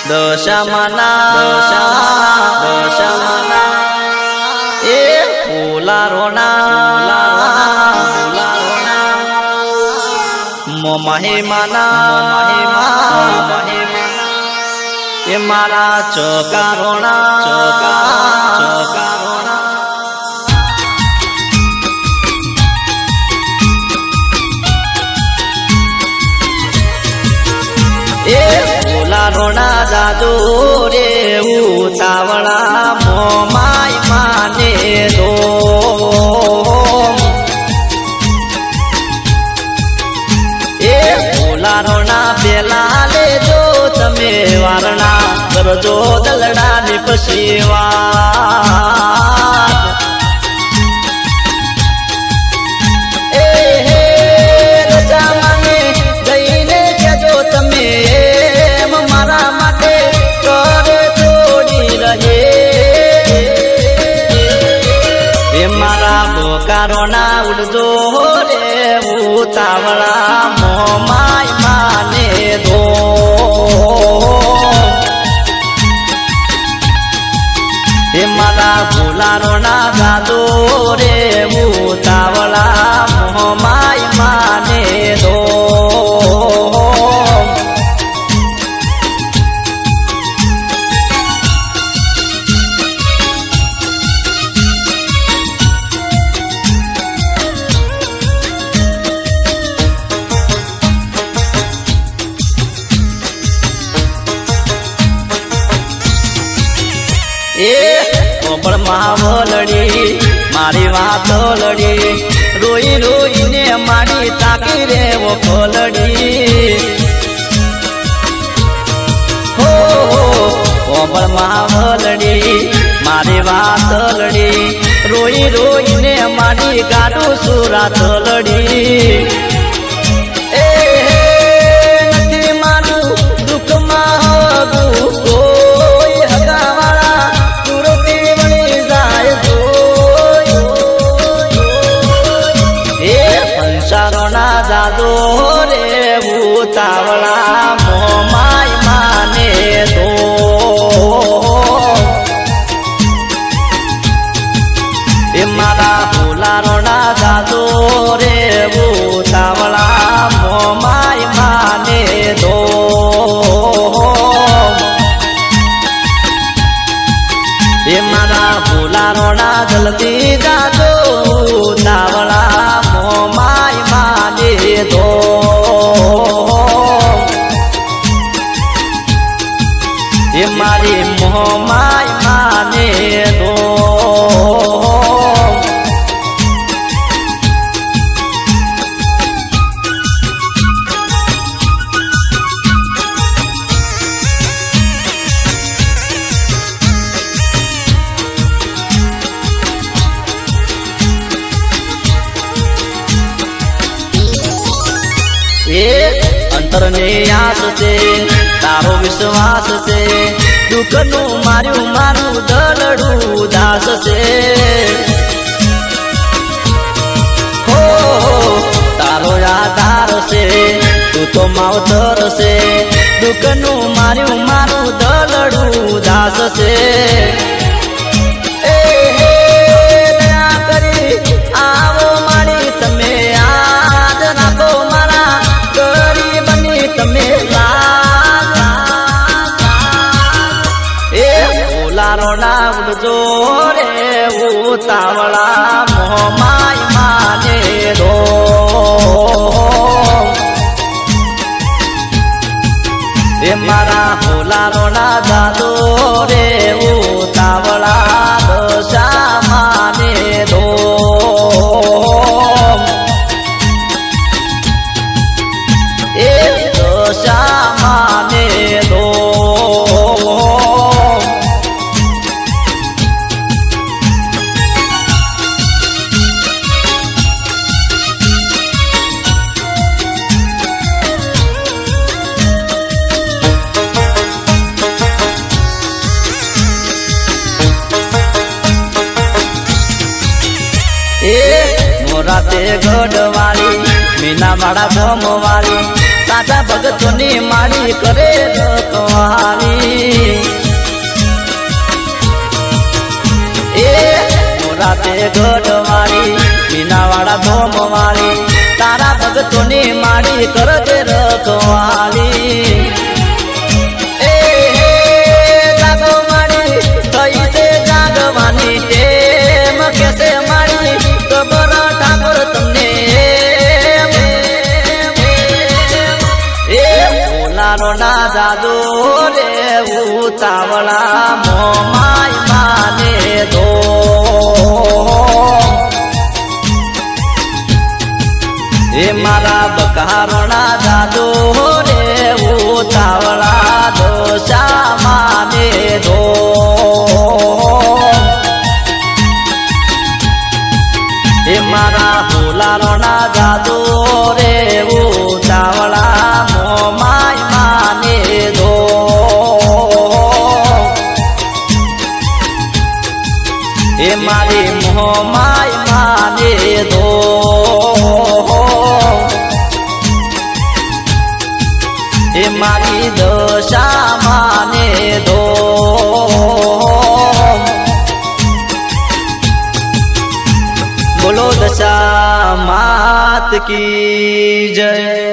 दशामाना ए फूला रोना महिमाना ए मारा चौका रोना ए फूला रोना जाजो रे उतावला मोमाई माने दो ए फूला रोना पेला ले जो तमे वारणा करजो दलड़ा ने पसीवा कारोना उड़जो रे उतावला मोमाई माने दो हे मारा फूला रोना जादो रे उतावला मोमाई माने दो कोपड़ महावलड़ी मारी बात लड़ी रोई रोई ने मारी ताकी रे वो खोलड़ी हो कोपड़ महावलड़ी मारी बात लड़ी रोई रोई ने मारी गाडू सुरात लड़ी जादो रे उतावला मोमाई माने दो ए मारा फूला रोना जादो रे उतावला मोमाई माने दो ए मारा फूला रोना जल्दी जादो उतावला मोमाई माने दो ये मारी मोमाई माने दो अंतर ने आस से तारो विश्वास से दुख नु मारू मारू दलड़ू दास से हो तारो आधार से तू तो मावतर से दुख नु मारू मारू दलड़ू दास से दया करी आवो मारी तमे याद नाखो मारा रोना उड़जो रे उतावला मोमाई माने दो ए मारा फूला रोना जादो रे उतावला दशा माने दो ए दशा माने दो मोराते गढ़वाली मीना माड़ा धमवाली साचा भगतोनी माड़ी करे रखवाली राते गढ़वाली मीनावाड़ा धोमवाली तारा भगतोनी माड़ी कर दे रखवाली जागो माड़ी थई से जागवानी टेम कैसे माड़ी खबर ठाकुर तुमने बोलारो ना जादू रे उतावला मोमाई माने दो मारा बकारोना जादू रे उतावला दोषा माने दो मारा बोलारोना जादू रे उतावला मोमाई माने दो मारी मोहमाई माने दो मारी दशा माने दो बोलो दशा मात की जय।